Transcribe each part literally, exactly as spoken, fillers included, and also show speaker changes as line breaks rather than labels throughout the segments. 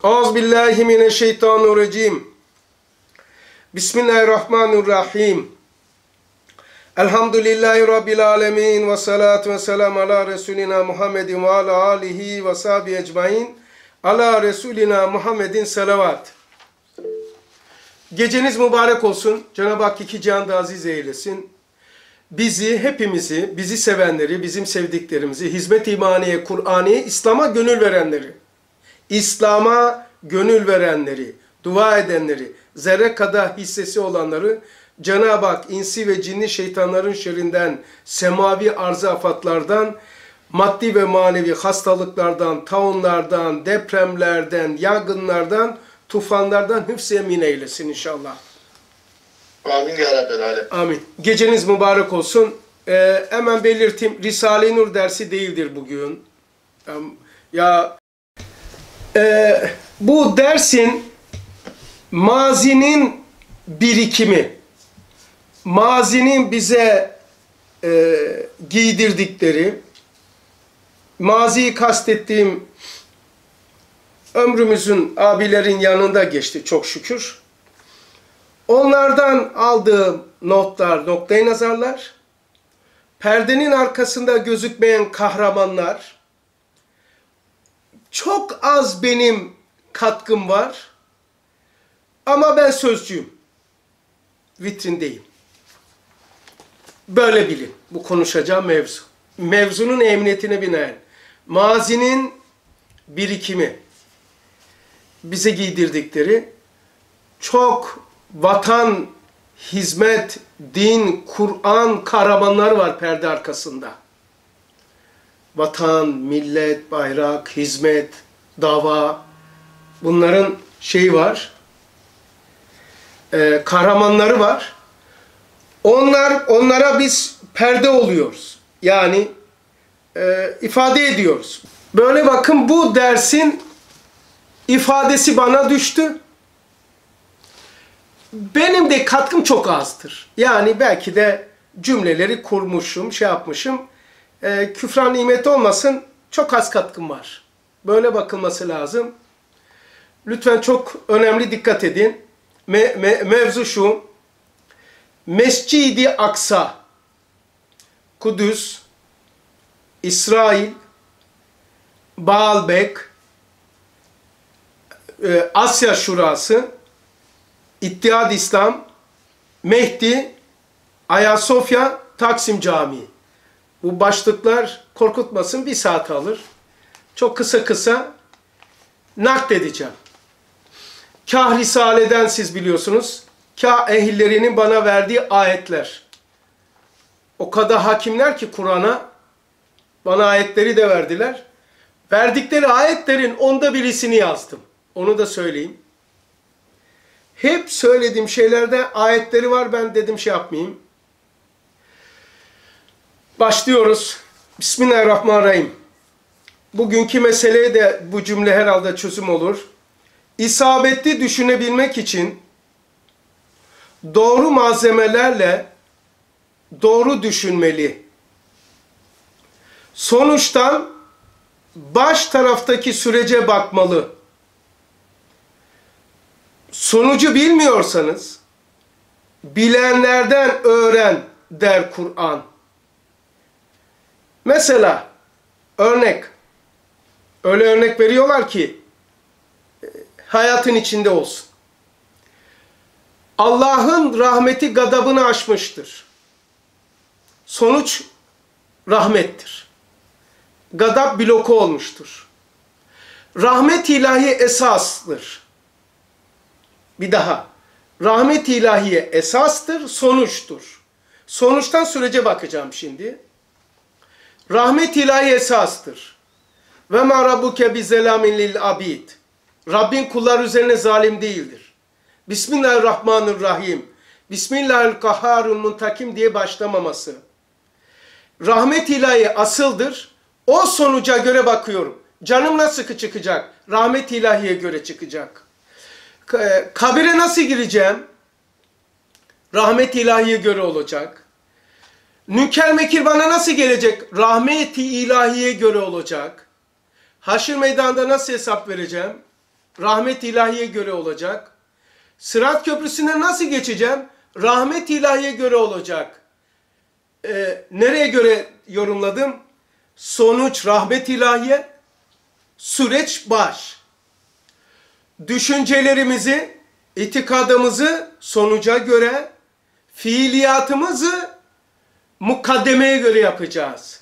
Euzubillahimineşşeytanirracim. Bismillahirrahmanirrahim. Elhamdülillahi Rabbil alemin ve salatu ve selamu ala Resulina Muhammedin ve ala alihi ve sahbihi ecmain. Ala Resulina Muhammedin salavat. Geceniz mübarek olsun. Cenab-ı Hak iki cihanda aziz eylesin. Bizi, hepimizi, bizi sevenleri, bizim sevdiklerimizi, hizmet-i imaniye, Kur'aniye, İslam'a gönül verenleri, İslam'a gönül verenleri, dua edenleri, zerre kadar hissesi olanları, Cenab-ı Hak insi ve cinni şeytanların şerrinden, semavi arz-ı afatlardan, maddi ve manevi hastalıklardan, taunlardan, depremlerden, yangınlardan, tufanlardan hıfz-ı emin eylesin inşallah.
Amin ya Rabbel Alem.
Amin. Geceniz mübarek olsun. Ee, hemen belirteyim, Risale-i Nur dersi değildir bugün. Ya e, bu dersin mazinin birikimi, mazinin bize e, giydirdikleri, maziyi kastettiğim ömrümüzün abilerin yanında geçti çok şükür. Onlardan aldığım notlar, noktayı nazarlar, perdenin arkasında gözükmeyen kahramanlar, çok az benim katkım var ama ben sözcüyüm, vitrindeyim. Böyle bilin, bu konuşacağım mevzu. Mevzunun emniyetine binaen, mazinin birikimi, bize giydirdikleri çok vatan, hizmet, din, Kur'an kahramanlar var perde arkasında. Vatan, millet, bayrak, hizmet, dava, bunların şeyi var, ee, kahramanları var. Onlar, onlara biz perde oluyoruz. Yani e, ifade ediyoruz. Böyle bakın, bu dersin ifadesi bana düştü. Benim de katkım çok azdır. Yani belki de cümleleri kurmuşum, şey yapmışım. E, küfran nimet olmasın, çok az katkım var. Böyle bakılması lazım. Lütfen çok önemli dikkat edin. Me, me, mevzu şu. Mescid-i Aksa, Kudüs, İsrail, Baalbek, e, Asya Şurası, İttihad İslam, Mehdi, Ayasofya, Taksim Camii. Bu başlıklar korkutmasın, bir saat alır. Çok kısa kısa nakledeceğim. Kah Risale'den siz biliyorsunuz, kah ehillerinin bana verdiği ayetler. O kadar hakimler ki Kur'an'a, bana ayetleri de verdiler. Verdikleri ayetlerin onda birisini yazdım. Onu da söyleyeyim. Hep söylediğim şeylerde ayetleri var, ben dedim şey yapmayayım. Başlıyoruz. Bismillahirrahmanirrahim. Bugünkü meseleye de bu cümle herhalde çözüm olur. İsabetli düşünebilmek için doğru malzemelerle doğru düşünmeli. Sonuçtan baş taraftaki sürece bakmalı. Sonucu bilmiyorsanız bilenlerden öğren der Kur'an. Mesela örnek, öyle örnek veriyorlar ki hayatın içinde olsun. Allah'ın rahmeti gadabını aşmıştır. Sonuç rahmettir. Gadab bloku olmuştur. Rahmet ilahi esastır. Bir daha. Rahmet ilahiye esastır, sonuçtur. Sonuçtan sürece bakacağım şimdi. Rahmet ilahi esastır. Ve ma rabbuke bizelamin lil abid. Rabbin kullar üzerine zalim değildir. Bismillahirrahmanirrahim. Bismillahirrahmanirrahim muntakim diye başlamaması. Rahmet ilahi asıldır. O sonuca göre bakıyorum. Canım nasıl çıkacak? Rahmet ilahiye göre çıkacak. Kabire nasıl gireceğim? Rahmet ilahiye göre olacak. Nünker mekir bana nasıl gelecek? Rahmet-i ilahiye göre olacak. Haşr meydanında nasıl hesap vereceğim? Rahmet ilahiye göre olacak. Sırat köprüsüne nasıl geçeceğim? Rahmet ilahiye göre olacak. Ee, nereye göre yorumladım? Sonuç rahmet ilahiye, süreç baş. Düşüncelerimizi, itikadımızı sonuca göre, fiiliyatımızı mukaddemeye göre yapacağız.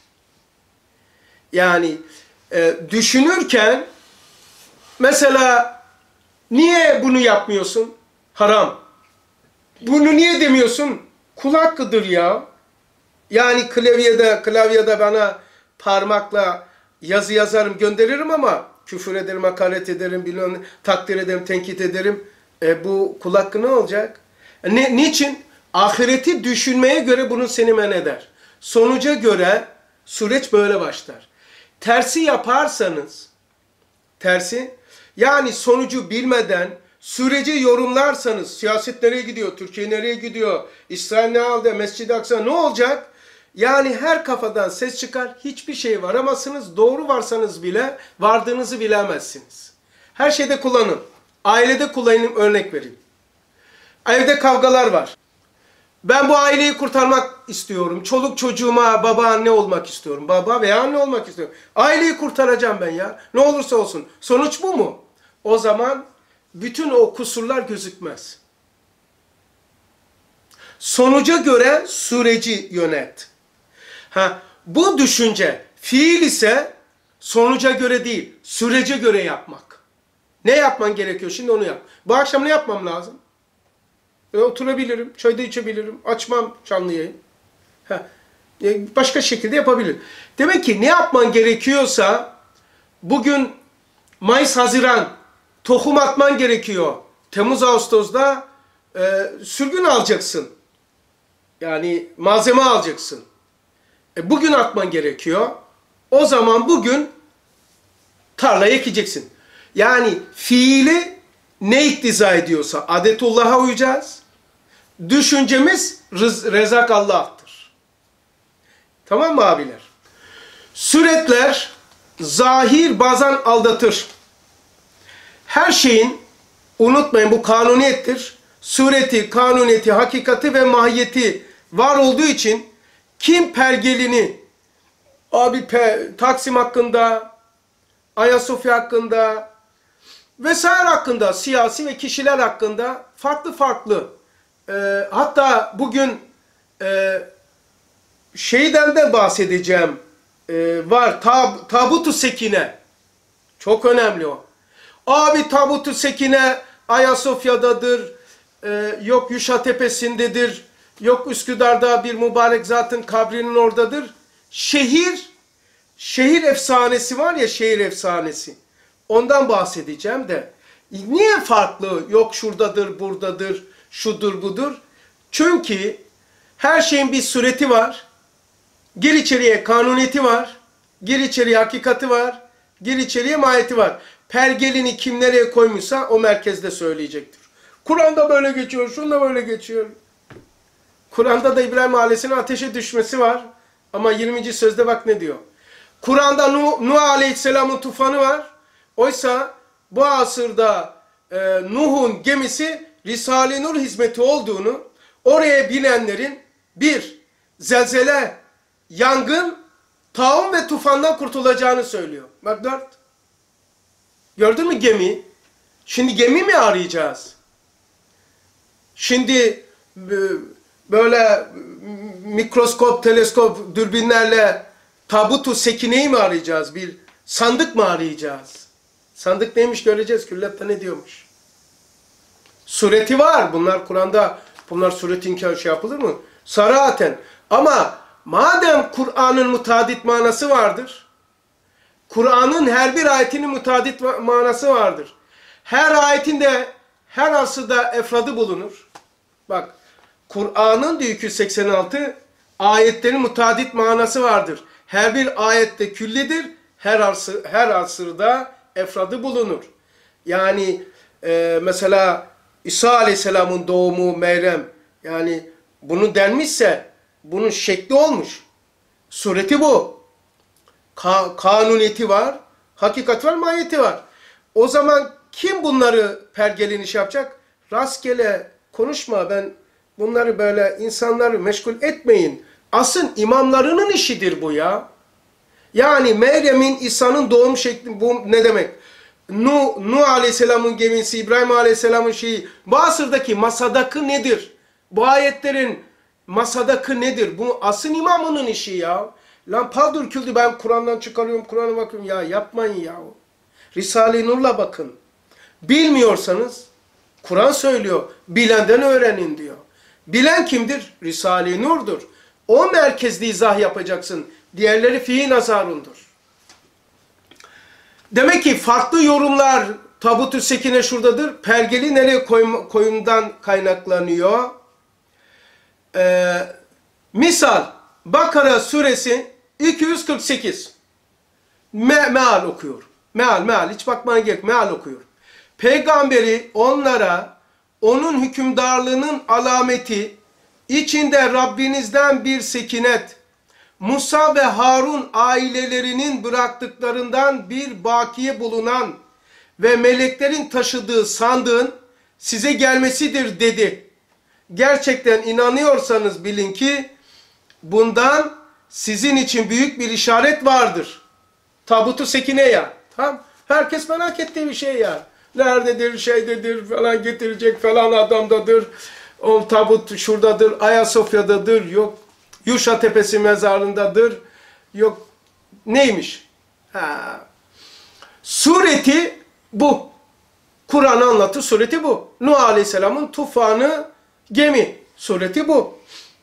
Yani e, düşünürken mesela niye bunu yapmıyorsun? Haram. Bunu niye demiyorsun? Kul hakkıdır ya. Yani klavyede, klavyede bana parmakla yazı yazarım, gönderirim ama küfür ederim, hakaret ederim, bilmem, takdir ederim, tenkit ederim. E, bu kul hakkı ne olacak? Ne, niçin? Ahireti düşünmeye göre bunu seni men eder. Sonuca göre süreç böyle başlar. Tersi yaparsanız, tersi, yani sonucu bilmeden süreci yorumlarsanız, siyaset nereye gidiyor, Türkiye nereye gidiyor, İsrail ne aldı, Mescid-i Aksa ne olacak? Yani her kafadan ses çıkar, hiçbir şey varamazsınız, doğru varsanız bile vardığınızı bilemezsiniz. Her şeyde kullanın. Ailede kullanın, örnek vereyim. Evde kavgalar var. Ben bu aileyi kurtarmak istiyorum. Çoluk çocuğuma baba anne olmak istiyorum. Baba veya anne olmak istiyorum. Aileyi kurtaracağım ben ya. Ne olursa olsun. Sonuç bu mu? O zaman bütün o kusurlar gözükmez. Sonuca göre süreci yönet. Ha, bu düşünce fiil ise sonuca göre değil, sürece göre yapmak. Ne yapman gerekiyor? Şimdi onu yap. Bu akşam ne yapmam lazım? E, oturabilirim, çay da içebilirim, açmam canlı yayın. Ha, e, başka şekilde yapabilirim. Demek ki ne yapman gerekiyorsa bugün Mayıs, Haziran tohum atman gerekiyor. Temmuz, Ağustos'da e, sürgün alacaksın. Yani malzeme alacaksın. E, bugün atman gerekiyor. O zaman bugün tarlaya ekeceksin. Yani fiili ne iktiza ediyorsa adetullah'a uyacağız. Düşüncemiz rız, rezak Allah'tır. Tamam mı abiler? Suretler zahir bazen aldatır. Her şeyin, unutmayın bu kanuniyettir. Sureti, kanuniyeti, hakikati ve mahiyeti var olduğu için kim pergelini abi pe, Taksim hakkında, Ayasofya hakkında vesaire hakkında, siyasi ve kişiler hakkında farklı farklı e, hatta bugün e, şeyden de bahsedeceğim e, var tab, Tabut-u Sekine çok önemli o. Abi Tabut-u Sekine Ayasofya'dadır, e, yok Yuşa Tepesi'ndedir, yok Üsküdar'da bir mübarek zatın kabrinin oradadır. Şehir, şehir efsanesi var ya, şehir efsanesi. Ondan bahsedeceğim de. Niye farklı? Yok şuradadır, buradadır, şudur, budur. Çünkü her şeyin bir sureti var. Gir içeriye kanuniyeti var. Gir içeriye hakikati var. Gir içeriye mahiyeti var. Pergelini kim nereye koymuşsa o merkezde söyleyecektir. Kur'an'da böyle geçiyor, şunda böyle geçiyor. Kur'an'da da İbrahim ailesinin ateşe düşmesi var. Ama yirminci sözde bak ne diyor. Kur'an'da Nuh, Nuh Aleyhisselam'ın tufanı var. Oysa bu asırda e, Nuh'un gemisi Risale-i Nur hizmeti olduğunu, oraya binenlerin bir, zelzele, yangın, taun ve tufandan kurtulacağını söylüyor. Bak dört. Gördün mü gemi? Şimdi gemi mi arayacağız? Şimdi böyle mikroskop, teleskop, dürbünlerle Tabut-u Sekine'yi mi arayacağız? Bir sandık mı arayacağız? Sandık neymiş göreceğiz. Külliyat'ta ne diyormuş? Sureti var. Bunlar Kur'an'da, bunlar suretin şey yapılır mı? Saraten. Ama madem Kur'an'ın mutadit manası vardır, Kur'an'ın her bir ayetinin mutadit manası vardır. Her ayetinde, her asırda efradı bulunur. Bak, Kur'an'ın iki yüz seksen altı ayetlerin mutadit manası vardır. Her bir ayette küllidir, her, asır, her asırda efradı bulunur. Yani e, mesela İsa Aleyhisselam'ın doğumu, Meryem, yani bunu denmişse bunun şekli olmuş. Sureti bu. Ka kanuniyeti var, hakikati var, mahiyeti var. O zaman kim bunları pergeliniş yapacak? Rastgele konuşma, ben bunları böyle insanları meşgul etmeyin. Asıl imamlarının işidir bu ya. Yani Meryem'in, İsa'nın doğum şekli bu ne demek? Nuh, Nuh Aleyhisselam'ın gemisi, İbrahim Aleyhisselam'ın şeyi, bu asırdaki masadakı nedir? Bu ayetlerin masadakı nedir? Bu asıl imamının işi ya. Lan paldır küldü, ben Kur'an'dan çıkarıyorum, Kur'an'a bakıyorum. Ya yapmayın ya. Risale-i Nur'la bakın. Bilmiyorsanız Kur'an söylüyor, bilenden öğrenin diyor. Bilen kimdir? Risale-i Nur'dur. O merkezli izah yapacaksın. Diğerleri fihi nazarundur. Demek ki farklı yorumlar, tabut-ü sekine şuradadır. Pergeli nereye koyum, koyumdan kaynaklanıyor? Ee, misal, Bakara suresi iki yüz kırk sekiz. Me meal okuyor. Meal, meal. Hiç bakmana gerek. Meal okuyor. Peygamberi onlara onun hükümdarlığının alameti, içinde Rabbinizden bir sekinet, Musa ve Harun ailelerinin bıraktıklarından bir bakiye bulunan ve meleklerin taşıdığı sandığın size gelmesidir dedi. Gerçekten inanıyorsanız bilin ki bundan sizin için büyük bir işaret vardır. Tabutu sekine ya. Tamam. Herkes merak ettiği bir şey ya. Nerededir, şeydedir falan, getirecek falan adamdadır. O tabut şuradadır, Ayasofya'dadır, yok Yuşa Tepesi mezarındadır, yok neymiş? Ha. Sureti bu. Kur'an anlatı sureti bu. Nuh Aleyhisselam'ın tufanı, gemi sureti bu.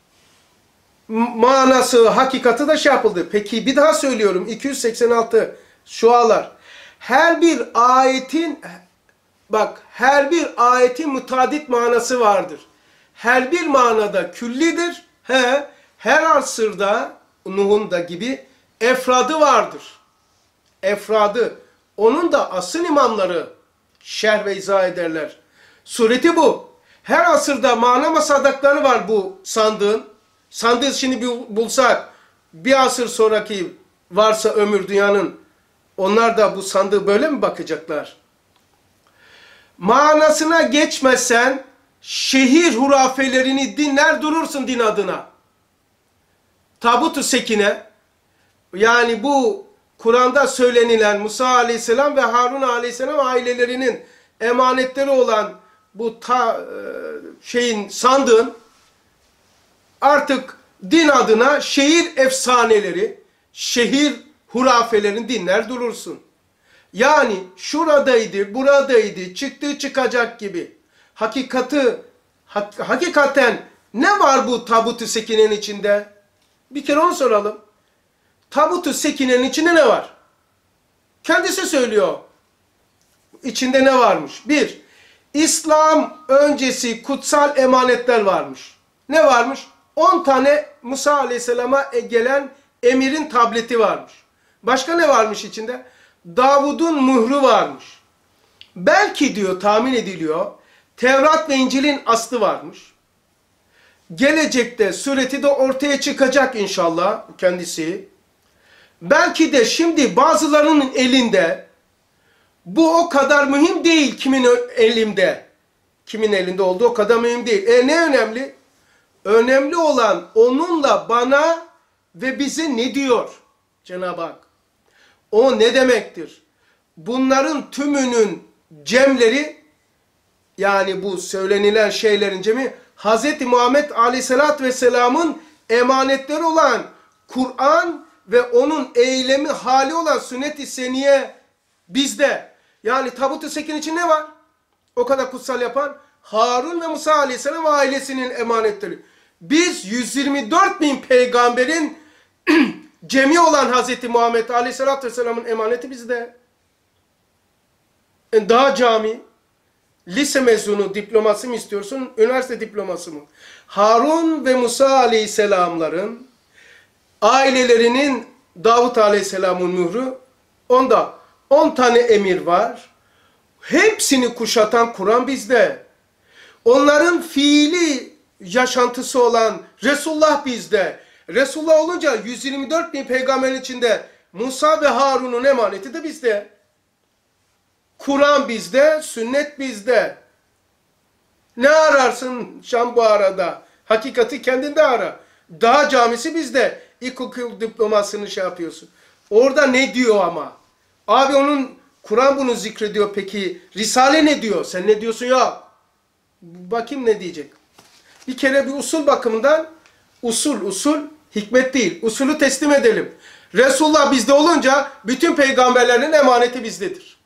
Manası, hakikati da şey yapıldı. Peki bir daha söylüyorum. iki yüz seksen altı şualar. Her bir ayetin, bak, her bir ayetin mutadit manası vardır. Her bir manada küllidir. He, her asırda Nuh'un da gibi efradı vardır. Efradı. Onun da asıl imamları şerh ve izah ederler. Sureti bu. Her asırda mana masadakları var bu sandığın. Sandığı şimdi bulsak, bir asır sonraki varsa ömür dünyanın, onlar da bu sandığı böyle mi bakacaklar? Manasına geçmezsen şehir hurafelerini dinler durursun din adına. Tabut-u sekine, yani bu Kur'an'da söylenilen Musa Aleyhisselam ve Harun Aleyhisselam ailelerinin emanetleri olan bu ta, şeyin sandığın artık din adına şehir efsaneleri, şehir hurafelerini dinler durursun. Yani şuradaydı, buradaydı, çıktı çıkacak gibi. Hakikati, hak, hakikaten ne var bu tabut-u sekinenin içinde? Bir kere onu soralım. Tabut-u sekinenin içinde ne var? Kendisi söylüyor. İçinde ne varmış? Bir, İslam öncesi kutsal emanetler varmış. Ne varmış? on tane Musa Aleyhisselam'a gelen emirin tableti varmış. Başka ne varmış içinde? Davud'un mührü varmış. Belki diyor, tahmin ediliyor, Tevrat ve İncil'in aslı varmış. Gelecekte sureti de ortaya çıkacak inşallah kendisi. Belki de şimdi bazılarının elinde, bu o kadar mühim değil kimin elinde. Kimin elinde olduğu o kadar mühim değil. E ne önemli? Önemli olan onunla bana ve bize ne diyor Cenab-ı Hak? O ne demektir? Bunların tümünün cemleri, yani bu söylenilen şeylerin cemi, Hz. Muhammed Aleyhisselatü Vesselam'ın emanetleri olan Kur'an ve onun eylemi hali olan sünnet-i seniye bizde. Yani tabut-u sekin için ne var? O kadar kutsal yapan Harun ve Musa Aleyhisselam ve ailesinin emanetleri. Biz yüz yirmi dört bin peygamberin cemi olan Hz. Muhammed Aleyhisselatü Vesselam'ın emaneti bizde. Daha cami, lise mezunu diploması mı istiyorsun, üniversite diploması mı? Harun ve Musa Aleyhisselamların ailelerinin Davut Aleyhisselam'ın mührü, onda on tane emir var. Hepsini kuşatan Kur'an bizde. Onların fiili yaşantısı olan Resulullah bizde. Resulullah olunca yüz yirmi dört bin peygamberin içinde Musa ve Harun'un emaneti de bizde. Kur'an bizde, sünnet bizde. Ne ararsın Şam bu arada? Hakikati kendinde ara. Dağ camisi bizde. İlkokul diplomasını şey yapıyorsun. Orada ne diyor ama? Abi onun Kur'an bunu zikrediyor peki. Risale ne diyor? Sen ne diyorsun ya? Bakayım ne diyecek. Bir kere bir usul bakımından usul usul hikmet değil. Usulü teslim edelim. Resulullah bizde olunca bütün peygamberlerin emaneti bizdedir.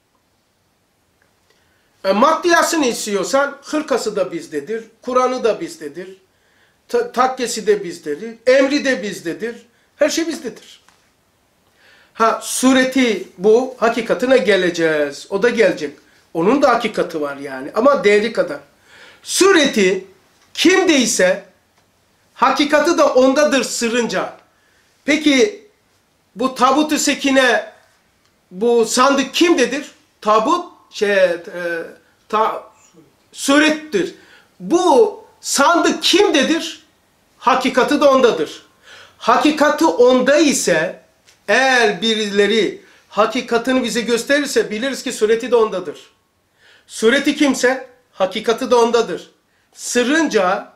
E, maddiyasını istiyorsan hırkası da bizdedir. Kur'an'ı da bizdedir. Ta takkesi de bizdedir. Emri de bizdedir. Her şey bizdedir. Ha sureti bu. Hakikatine geleceğiz. O da gelecek. Onun da hakikati var yani. Ama değeri kadar. Sureti kimdeyse hakikati de ondadır sırrınca. Peki bu tabut-u sekine bu sandık kimdedir? Tabut şey e, ta, surettir. Bu sandık kimdedir? Hakikati de ondadır. Hakikati onda ise eğer birileri hakikatini bize gösterirse biliriz ki sureti de ondadır. Sureti kimse hakikati de ondadır. Sırrınca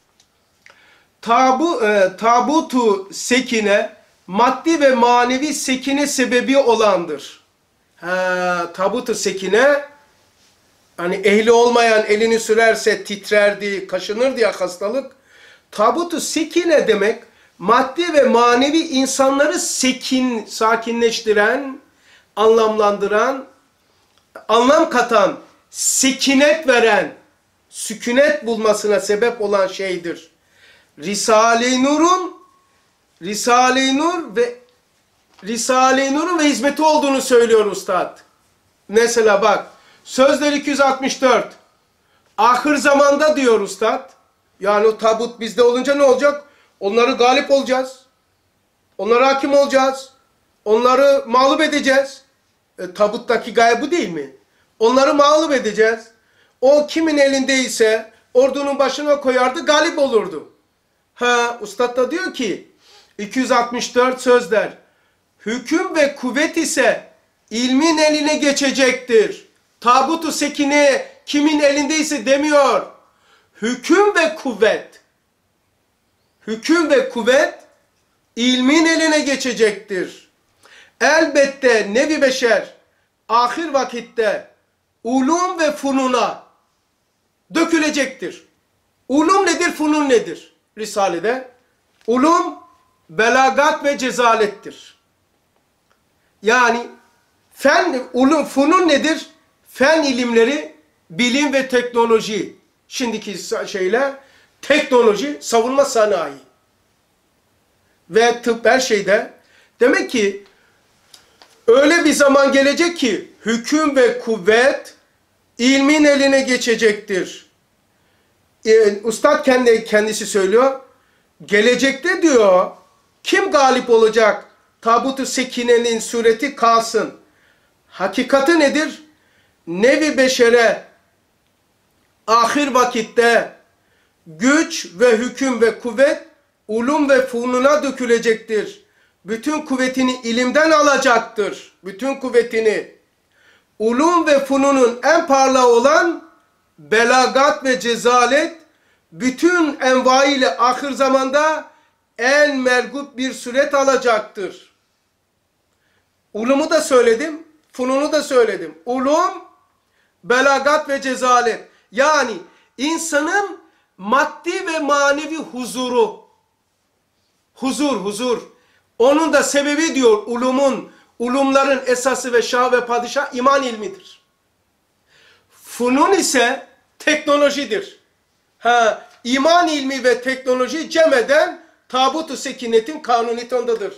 tabu, e, tabutu sekine maddi ve manevi sekine sebebi olandır. Ha, tabutu sekine hani ehli olmayan elini sürerse titrerdi, kaşınırdı ya hastalık. Tabutu sekine demek maddi ve manevi insanları sekin, sakinleştiren, anlamlandıran, anlam katan, sekinet veren, sükunet bulmasına sebep olan şeydir. Risale-i Nur'un Risale-i Nur ve Risale-i Nur'un ve hizmeti olduğunu söylüyor Üstad. Mesela bak, Sözler iki yüz altmış dört. Ahir zamanda diyor Üstad. Yani o tabut bizde olunca ne olacak? Onları galip olacağız. Onlara hakim olacağız. Onları mağlup edeceğiz. E, tabuttaki gaye bu değil mi? Onları mağlup edeceğiz. O kimin elindeyse ordunun başına koyardı, galip olurdu. Ha, Üstad da diyor ki iki yüz altmış dört Sözler. Hüküm ve kuvvet ise ilmin eline geçecektir. Tabut-u sekine kimin elindeyse demiyor. Hüküm ve kuvvet. Hüküm ve kuvvet ilmin eline geçecektir. Elbette nevi beşer ahir vakitte ulum ve fununa dökülecektir. Ulum nedir, funun nedir? Risale'de ulum belagat ve cezalettir. Yani fen, ulum, funun nedir? Fen ilimleri, bilim ve teknoloji. Şimdiki şeyler, teknoloji, savunma sanayi. Ve tıp her şeyde. Demek ki öyle bir zaman gelecek ki hüküm ve kuvvet ilmin eline geçecektir. Ee, Üstad kendi, kendisi söylüyor. Gelecekte diyor, kim galip olacak? Tabut-u sekinenin sureti kalsın. Hakikati nedir? Nevi beşere ahir vakitte güç ve hüküm ve kuvvet ulum ve fununa dökülecektir. Bütün kuvvetini ilimden alacaktır. Bütün kuvvetini. Ulum ve fununun en parlağı olan belagat ve cezalet bütün envaiyle ahir zamanda en mergut bir suret alacaktır. Ulumu da söyledim, fununu da söyledim. Ulum, belagat ve cezalet. Yani insanın maddi ve manevi huzuru. Huzur, huzur. Onun da sebebi diyor ulumun, ulumların esası ve şah ve padişah iman ilmidir. Funun ise teknolojidir. Ha, iman ilmi ve teknoloji cem eden tabut-u sekinetin kanuniyeti ondadır.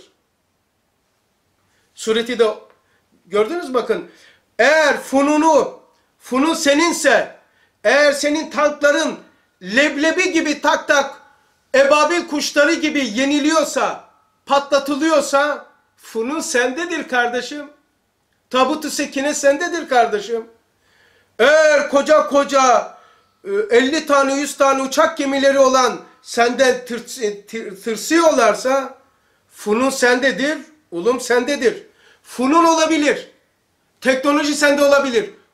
Sureti de gördünüz bakın. Eğer fununu, funun seninse, eğer senin tankların leblebi gibi tak tak, ebabil kuşları gibi yeniliyorsa, patlatılıyorsa, funun sendedir kardeşim. Tabut-u sekine sendedir kardeşim. Eğer koca koca elli tane yüz tane uçak gemileri olan senden tırs tırsıyorlarsa funun sendedir, ulum sendedir. Funun olabilir. Teknoloji sende olabilir.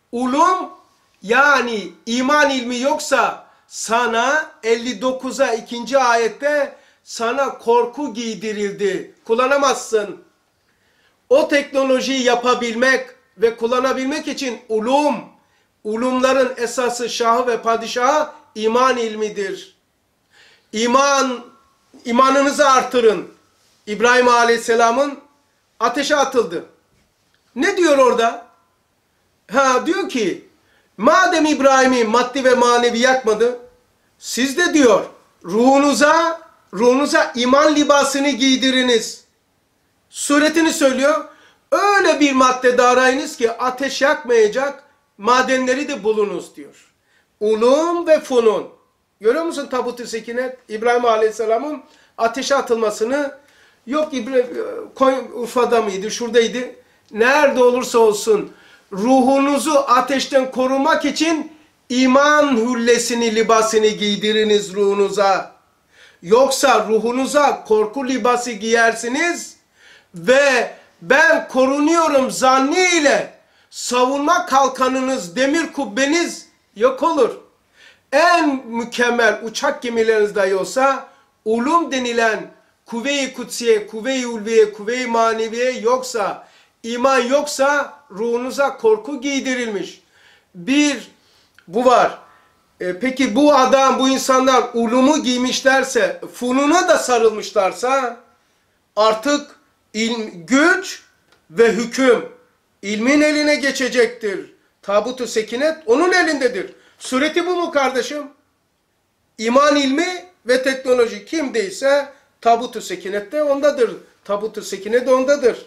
ulum yani iman ilmi yoksa sana elli dokuza ikinci ayette sana korku giydirildi. Kullanamazsın. O teknolojiyi yapabilmek ve kullanabilmek için ulum, ulumların esası şahı ve padişahı iman ilmidir. İman, imanınızı artırın. İbrahim Aleyhisselam'ın ateşe atıldı. Ne diyor orada? Ha diyor ki, madem İbrahim'i maddi ve manevi yakmadı, siz de diyor ruhunuza, ruhunuza iman libasını giydiriniz. Suretini söylüyor. Öyle bir maddede arayınız ki ateş yakmayacak madenleri de bulunuz diyor. Ulum ve funun. Görüyor musun Tabut-u Sekinet? İbrahim Aleyhisselam'ın ateşe atılmasını, yok İbrahim, Urfa'da mıydı, şuradaydı. Nerede olursa olsun ruhunuzu ateşten korumak için iman hüllesini, libasını giydiriniz ruhunuza. Yoksa ruhunuza korku libası giyersiniz ve ben korunuyorum zannıyla savunma kalkanınız, demir kubbeniz yok olur. En mükemmel uçak gemileriniz dahi olsa ulum denilen kuvve-i kutsiye, kuvve-i ulviye, kuvve-i maneviye yoksa, iman yoksa ruhunuza korku giydirilmiş. Bir, bu var. E, peki bu adam, bu insanlar ulumu giymişlerse, fununa da sarılmışlarsa artık ilm, güç ve hüküm ilmin eline geçecektir. Tabut-u Sekinet onun elindedir. Sureti bu mu kardeşim? İman ilmi ve teknoloji kimdeyse Tabut-u Sekinet de ondadır. Tabut-u Sekinet de ondadır.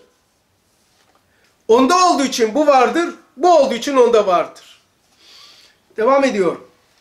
Onda olduğu için bu vardır, bu olduğu için onda vardır. Devam ediyor.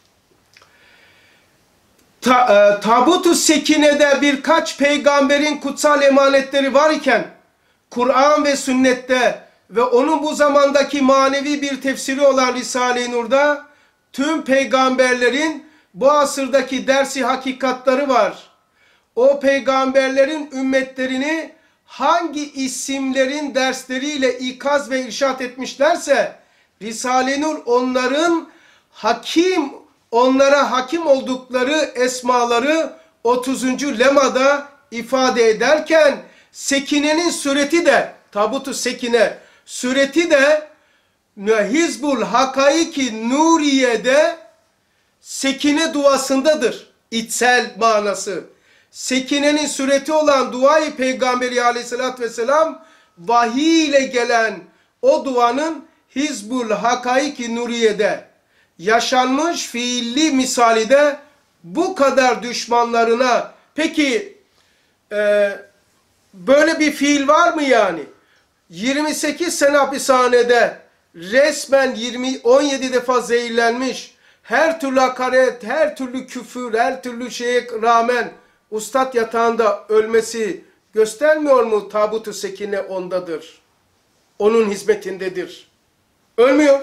Ta, e, Tabut-u Sekine'de birkaç peygamberin kutsal emanetleri var iken, Kur'an ve sünnette ve onun bu zamandaki manevi bir tefsiri olan Risale-i Nur'da tüm peygamberlerin bu asırdaki dersi hakikatları var. O peygamberlerin ümmetlerini hangi isimlerin dersleriyle ikaz ve irşat etmişlerse Risale-i Nur onların hakim, onlara hakim oldukları esmaları otuzuncu lemada ifade ederken Sekine'nin sureti de, Tabut-u Sekine sureti de Hizbul Hakaiki Nuriye'de Sekine duasındadır. İçsel manası. Sekine'nin sureti olan dua-i Peygamberi Aleyhisselatü Vesselam vahiy ile gelen o duanın Hizbul Hakaiki Nuriye'de yaşanmış fiilli misali de bu kadar düşmanlarına. Peki e, böyle bir fiil var mı yani? yirmi sekiz sene hapishanede resmen yirmi on yedi defa zehirlenmiş, her türlü hakaret, her türlü küfür, her türlü şeye rağmen ustad yatağında ölmesi göstermiyor mu Tabut-u Sekine ondadır? Onun hizmetindedir. Ölmüyor.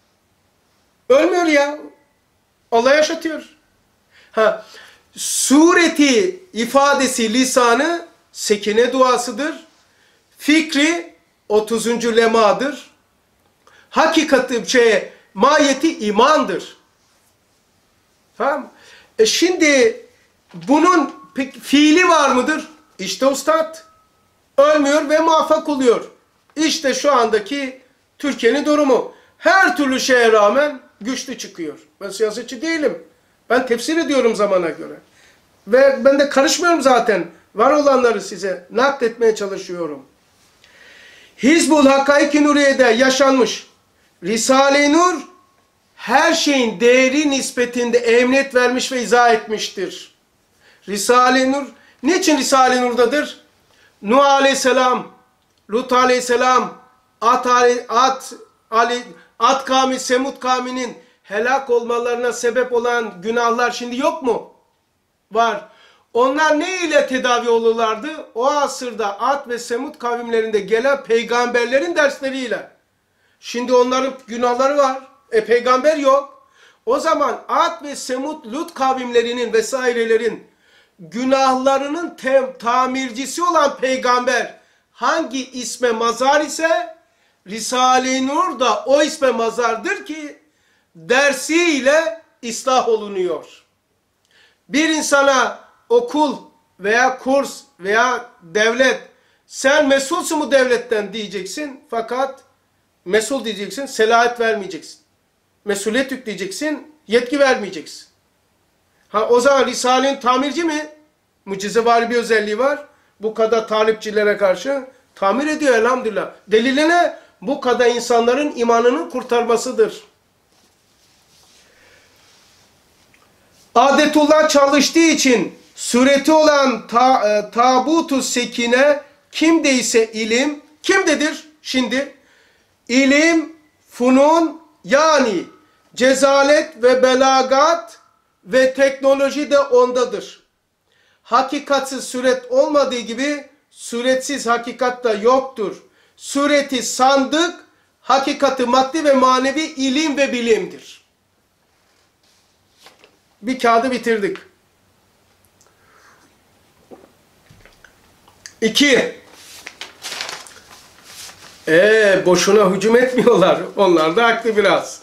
Ölmüyor ya. Allah yaşatıyor. Ha, sureti, ifadesi, lisanı Sekine duasıdır. Fikri otuzuncu lemadır. Hakikati, şey, mahiyeti imandır. Tamam. E şimdi bunun fiili var mıdır? İşte ustad. Ölmüyor ve muvaffak oluyor. İşte şu andaki Türkiye'nin durumu. Her türlü şeye rağmen güçlü çıkıyor. Ben siyasetçi değilim. Ben tefsir ediyorum zamana göre. Ve ben de karışmıyorum zaten. Var olanları size nakletmeye çalışıyorum. Hizbul Hakaiki Nuriye'de yaşanmış Risale-i Nur her şeyin değeri nispetinde emniyet vermiş ve izah etmiştir. Risale-i Nur, niçin Risale-i Nur'dadır? Nuh Aleyhisselam, Lut Aleyhisselam, At, At, Ali, At kavmi, Semud kavminin helak olmalarına sebep olan günahlar şimdi yok mu? Var. Onlar ne ile tedavi olurlardı? O asırda Ad ve Semud kavimlerinde gelen peygamberlerin dersleriyle. Şimdi onların günahları var. E peygamber yok. O zaman Ad ve Semud, Lut kavimlerinin vesairelerin günahlarının tem, tamircisi olan peygamber hangi isme mazar ise Risale-i Nur da o isme mazardır ki dersiyle ıslah olunuyor. Bir insana okul veya kurs veya devlet, sen mesulsun mu devletten diyeceksin, fakat mesul diyeceksin, selahiyet vermeyeceksin. Mesuliyet yükleyeceksin, yetki vermeyeceksin. Ha, o zaman Risale'nin tamirci mi? Mucizevari bir özelliği var. Bu kadar talipçilere karşı tamir ediyor elhamdülillah. Delili ne? Bu kadar insanların imanını kurtarmasıdır. Adetullah çalıştığı için sureti olan ta, e, tabutu sekine kimdeyse ilim, kimdedir şimdi? İlim, funun yani cezalet ve belagat ve teknoloji de ondadır. Hakikatsiz suret olmadığı gibi suretsiz hakikat da yoktur. Sureti sandık, hakikati maddi ve manevi ilim ve bilimdir. Bir kağıdı bitirdik. İki. Ee, boşuna hücum etmiyorlar. Onlar da haklı biraz.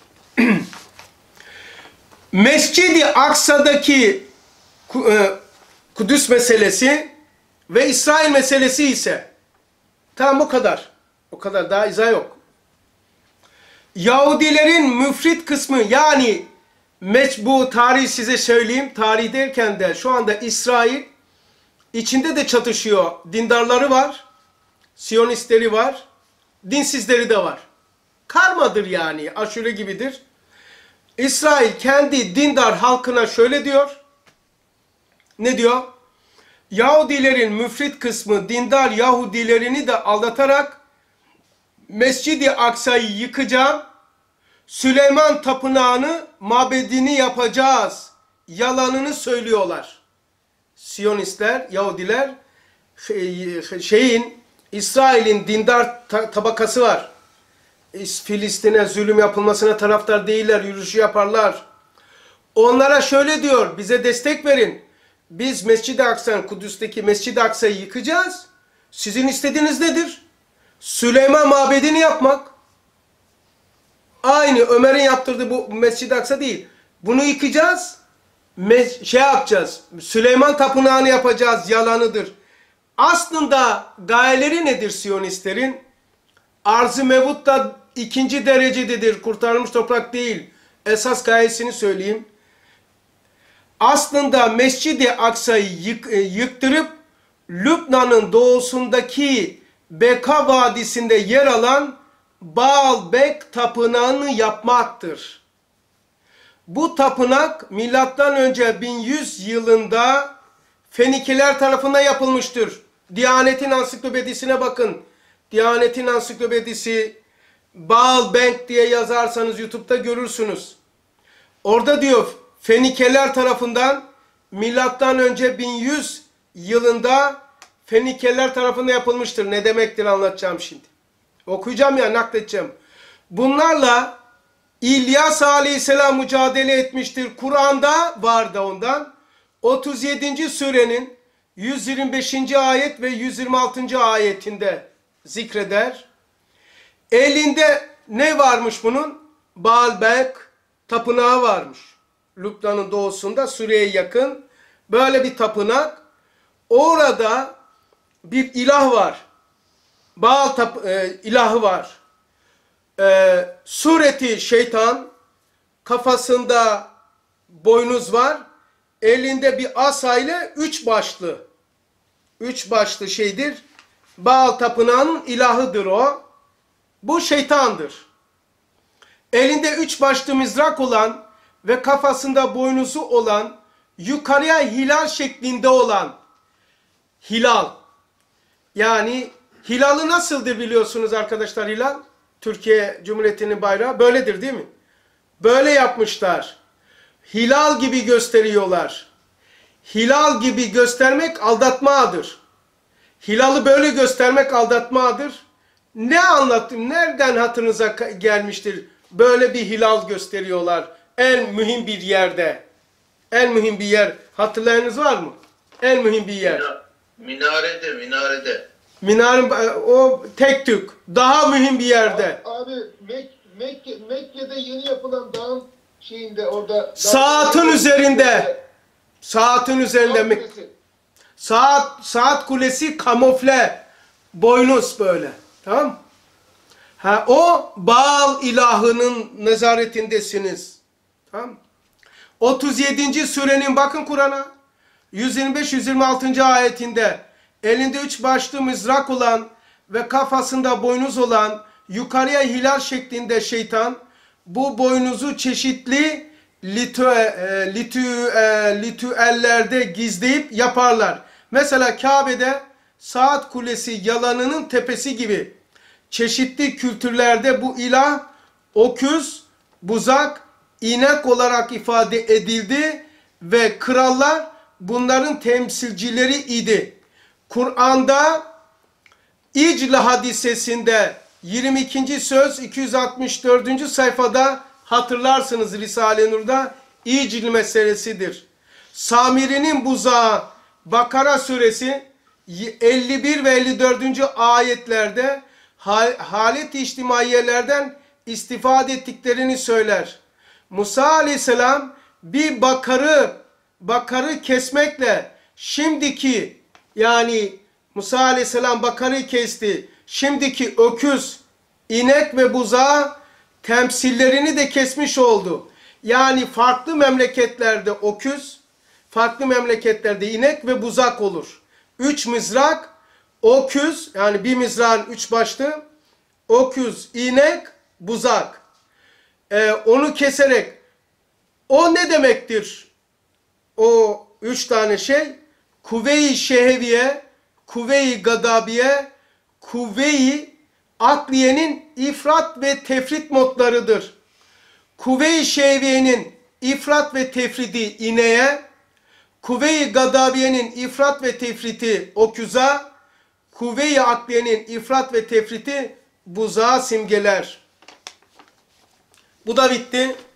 Mescid-i Aksa'daki Kudüs meselesi ve İsrail meselesi ise tam bu kadar. O kadar, daha izah yok. Yahudilerin müfrit kısmı, yani bu tarihi size söyleyeyim. Tarih derken de şu anda İsrail içinde de çatışıyor. Dindarları var, Siyonistleri var, dinsizleri de var. Karmadır yani, aşure gibidir. İsrail kendi dindar halkına şöyle diyor. Ne diyor? Yahudilerin müfrit kısmı dindar Yahudilerini de aldatarak Mescid-i Aksa'yı yıkacağım, Süleyman Tapınağı'nı, mabedini yapacağız yalanını söylüyorlar. Siyonistler, Yahudiler, şeyin, İsrail'in dindar tabakası var. Filistin'e zulüm yapılmasına taraftar değiller, yürüyüşü yaparlar. Onlara şöyle diyor, bize destek verin. Biz Mescid-i Aksa'nın, Kudüs'teki Mescid-i Aksa'yı yıkacağız. Sizin istediğiniz nedir? Süleyman mabedini yapmak. Aynı Ömer'in yaptırdığı bu Mescid-i Aksa değil. Bunu yıkacağız. Şey yapacağız. Süleyman Tapınağı'nı yapacağız. Yalanıdır. Aslında gayeleri nedir Siyonistlerin? Arz-ı mevutta ikinci derecededir. Kurtarılmış toprak değil. Esas gayesini söyleyeyim. Aslında Mescid-i Aksa'yı yık, yıktırıp Lübnan'ın doğusundaki Beka Vadisi'nde yer alan Baalbek tapınağını yapmaktır. Bu tapınak milattan önce bin yüz yılında Fenikiler tarafından yapılmıştır. Diyanet'in ansiklopedisine bakın. Diyanet'in ansiklopedisi Baalbek diye yazarsanız YouTube'da görürsünüz. Orada diyor Fenikeler tarafından milattan önce bin yüz yılında Fenikeler tarafından yapılmıştır. Ne demektir anlatacağım şimdi. Okuyacağım ya, nakledeceğim. Bunlarla İlyas Aleyhisselam mücadele etmiştir. Kur'an'da var da ondan. otuz yedinci surenin yüz yirmi beşinci ayet ve yüz yirmi altıncı ayetinde zikreder. Elinde ne varmış bunun? Baalbek tapınağı varmış. Lübnan'ın doğusunda Suriye'ye yakın böyle bir tapınak. Orada bir ilah var. Baal tap e, ilahı var. E, sureti şeytan, kafasında boynuz var. Elinde bir asa ile üç başlı. Üç başlı şeydir. Baal tapınağının ilahıdır o. Bu şeytandır. Elinde üç başlı mızrak olan ve kafasında boynuzu olan, yukarıya hilal şeklinde olan hilal. Yani hilalı nasıldır biliyorsunuz arkadaşlar hilal? Türkiye Cumhuriyeti'nin bayrağı böyledir değil mi? Böyle yapmışlar. Hilal gibi gösteriyorlar. Hilal gibi göstermek aldatmadır. Hilalı böyle göstermek aldatmadır. Ne anlattım? Nereden hatırınıza gelmiştir? Böyle bir hilal gösteriyorlar. En mühim bir yerde. En mühim bir yer. Hatırlayanınız var mı? En mühim bir yer.
Minarede, minarede.
Minare o tek tük. Daha mühim bir yerde.
Abi, abi Mek Mekke, Mekke'de yeni yapılan dağın şeyinde orada.
Saatin
dağ,
üzerinde. Saatin üzerinde mi? Saat saat kulesi kamufle. Boynuz böyle. Tamam? Ha, o Baal ilahının nezaretindesiniz. Tamam? otuz yedinci surenin bakın Kur'an'a. yüz yirmi beş yüz yirmi altı. ayetinde elinde üç başlı mızrak olan ve kafasında boynuz olan yukarıya hilal şeklinde şeytan bu boynuzu çeşitli litü, e, litü, e, litüellerde gizleyip yaparlar. Mesela Kabe'de saat kulesi yalanının tepesi gibi çeşitli kültürlerde bu ilah öküz, buzak, inek olarak ifade edildi ve krallar bunların temsilcileri idi. Kur'an'da İcl hadisesinde yirmi ikinci söz iki yüz altmış dördüncü sayfada hatırlarsınız Risale-i Nur'da İcl meselesidir. Samiri'nin buzağı Bakara suresi elli bir ve elli dördüncü ayetlerde halet-i içtimaiyelerden istifade ettiklerini söyler. Musa aleyhisselam bir bakarı bakarı kesmekle şimdiki yani Musa aleyhisselam bakarı kesti. Şimdiki öküz, inek ve buzağı temsillerini de kesmiş oldu. Yani farklı memleketlerde öküz, farklı memleketlerde inek ve buzak olur. Üç mızrak, öküz yani bir mızrağın üç başlı, öküz, inek, buzak. Ee, onu keserek o ne demektir? O üç tane şey kuvve-i şehviye, kuvve-i gadabiye, kuvve-i akliyenin ifrat ve tefrit modlarıdır. Kuvve-i şehviyenin ifrat ve tefridi ineğe, kuvve-i gadabiyenin ifrat ve tefriti öküza, kuvve-i akliyenin ifrat ve tefriti buzağa simgeler. Bu da bitti.